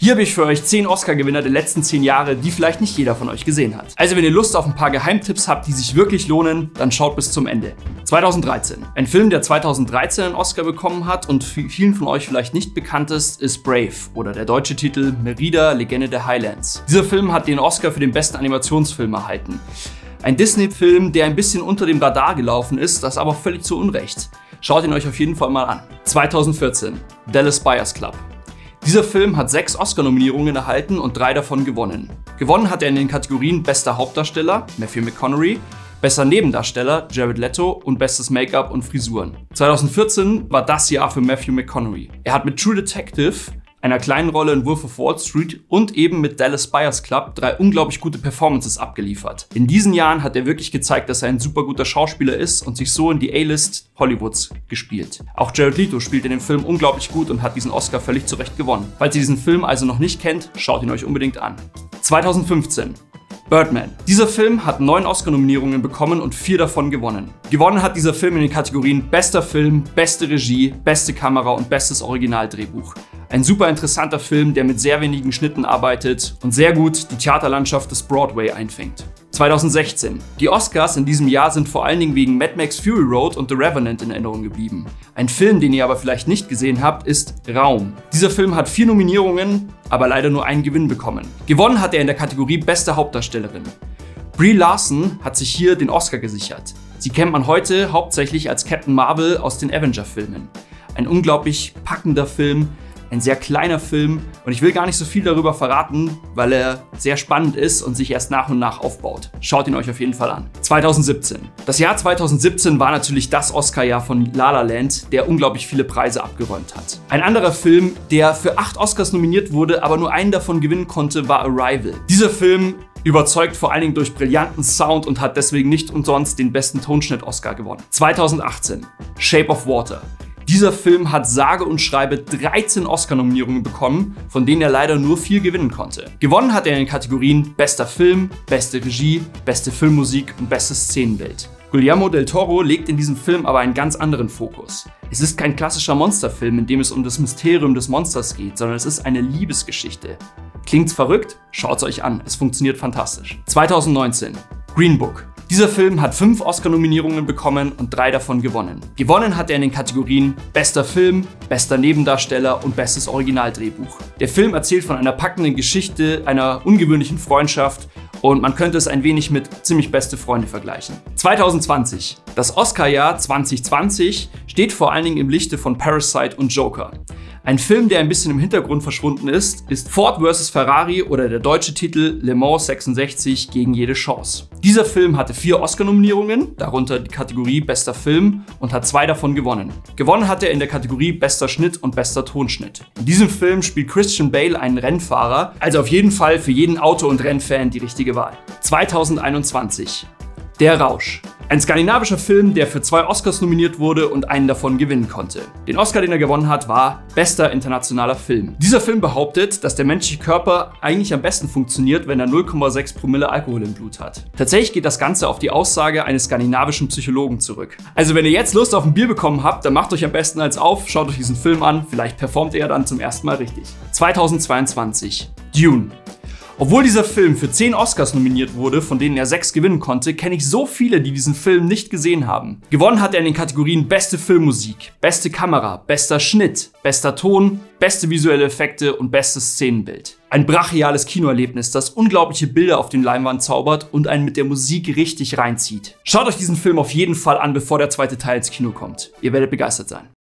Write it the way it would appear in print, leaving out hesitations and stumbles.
Hier habe ich für euch 10 Oscar-Gewinner der letzten 10 Jahre, die vielleicht nicht jeder von euch gesehen hat. Also wenn ihr Lust auf ein paar Geheimtipps habt, die sich wirklich lohnen, dann schaut bis zum Ende. 2013. Ein Film, der 2013 einen Oscar bekommen hat und vielen von euch vielleicht nicht bekannt ist Brave oder der deutsche Titel Merida, Legende der Highlands. Dieser Film hat den Oscar für den besten Animationsfilm erhalten. Ein Disney-Film, der ein bisschen unter dem Radar gelaufen ist, das aber völlig zu Unrecht. Schaut ihn euch auf jeden Fall mal an. 2014. Dallas Buyers Club. Dieser Film hat 6 Oscar-Nominierungen erhalten und 3 davon gewonnen. Gewonnen hat er in den Kategorien Bester Hauptdarsteller, Matthew McConaughey, Bester Nebendarsteller, Jared Leto und Bestes Make-up und Frisuren. 2014 war das Jahr für Matthew McConaughey. Er hat mit True Detective, einer kleinen Rolle in Wolf of Wall Street und eben mit Dallas Buyers Club 3 unglaublich gute Performances abgeliefert. In diesen Jahren hat er wirklich gezeigt, dass er ein super guter Schauspieler ist und sich so in die A-List Hollywoods gespielt. Auch Jared Leto spielt in dem Film unglaublich gut und hat diesen Oscar völlig zu Recht gewonnen. Falls ihr diesen Film also noch nicht kennt, schaut ihn euch unbedingt an. 2015. Birdman. Dieser Film hat 9 Oscar-Nominierungen bekommen und 4 davon gewonnen. Gewonnen hat dieser Film in den Kategorien Bester Film, Beste Regie, Beste Kamera und Bestes Originaldrehbuch. Ein super interessanter Film, der mit sehr wenigen Schnitten arbeitet und sehr gut die Theaterlandschaft des Broadway einfängt. 2016. Die Oscars in diesem Jahr sind vor allen Dingen wegen Mad Max Fury Road und The Revenant in Erinnerung geblieben. Ein Film, den ihr aber vielleicht nicht gesehen habt, ist Raum. Dieser Film hat 4 Nominierungen, aber leider nur einen Gewinn bekommen. Gewonnen hat er in der Kategorie Beste Hauptdarstellerin. Brie Larson hat sich hier den Oscar gesichert. Sie kennt man heute hauptsächlich als Captain Marvel aus den Avenger-Filmen. Ein unglaublich packender Film, ein sehr kleiner Film und ich will gar nicht so viel darüber verraten, weil er sehr spannend ist und sich erst nach und nach aufbaut. Schaut ihn euch auf jeden Fall an. 2017. Das Jahr 2017 war natürlich das Oscar-Jahr von La La Land, der unglaublich viele Preise abgeräumt hat. Ein anderer Film, der für 8 Oscars nominiert wurde, aber nur einen davon gewinnen konnte, war Arrival. Dieser Film überzeugt vor allen Dingen durch brillanten Sound und hat deswegen nicht umsonst den besten Tonschnitt-Oscar gewonnen. 2018. Shape of Water. Dieser Film hat sage und schreibe 13 Oscar-Nominierungen bekommen, von denen er leider nur 4 gewinnen konnte. Gewonnen hat er in den Kategorien Bester Film, Beste Regie, Beste Filmmusik und Bestes Szenenbild. Guillermo del Toro legt in diesem Film aber einen ganz anderen Fokus. Es ist kein klassischer Monsterfilm, in dem es um das Mysterium des Monsters geht, sondern es ist eine Liebesgeschichte. Klingt's verrückt? Schaut's euch an, es funktioniert fantastisch. 2019. Green Book. Dieser Film hat 5 Oscar-Nominierungen bekommen und 3 davon gewonnen. Gewonnen hat er in den Kategorien Bester Film, Bester Nebendarsteller und Bestes Originaldrehbuch. Der Film erzählt von einer packenden Geschichte, einer ungewöhnlichen Freundschaft und man könnte es ein wenig mit Ziemlich beste Freunde vergleichen. 2020. Das Oscar-Jahr 2020 steht vor allen Dingen im Lichte von Parasite und Joker. Ein Film, der ein bisschen im Hintergrund verschwunden ist Ford vs. Ferrari oder der deutsche Titel Le Mans 66 gegen jede Chance. Dieser Film hatte 4 Oscar-Nominierungen, darunter die Kategorie Bester Film und hat 2 davon gewonnen. Gewonnen hat er in der Kategorie Bester Schnitt und Bester Tonschnitt. In diesem Film spielt Christian Bale einen Rennfahrer, also auf jeden Fall für jeden Auto- und Rennfan die richtige Wahl. 2021. Der Rausch. Ein skandinavischer Film, der für 2 Oscars nominiert wurde und einen davon gewinnen konnte. Den Oscar, den er gewonnen hat, war Bester internationaler Film. Dieser Film behauptet, dass der menschliche Körper eigentlich am besten funktioniert, wenn er 0,6 Promille Alkohol im Blut hat. Tatsächlich geht das Ganze auf die Aussage eines skandinavischen Psychologen zurück. Also wenn ihr jetzt Lust auf ein Bier bekommen habt, dann macht euch am besten eins auf, schaut euch diesen Film an, vielleicht performt er dann zum ersten Mal richtig. 2022. Dune. Obwohl dieser Film für 10 Oscars nominiert wurde, von denen er 6 gewinnen konnte, kenne ich so viele, die diesen Film nicht gesehen haben. Gewonnen hat er in den Kategorien Beste Filmmusik, Beste Kamera, Bester Schnitt, Bester Ton, Beste visuelle Effekte und Bestes Szenenbild. Ein brachiales Kinoerlebnis, das unglaubliche Bilder auf den Leinwand zaubert und einen mit der Musik richtig reinzieht. Schaut euch diesen Film auf jeden Fall an, bevor der zweite Teil ins Kino kommt. Ihr werdet begeistert sein.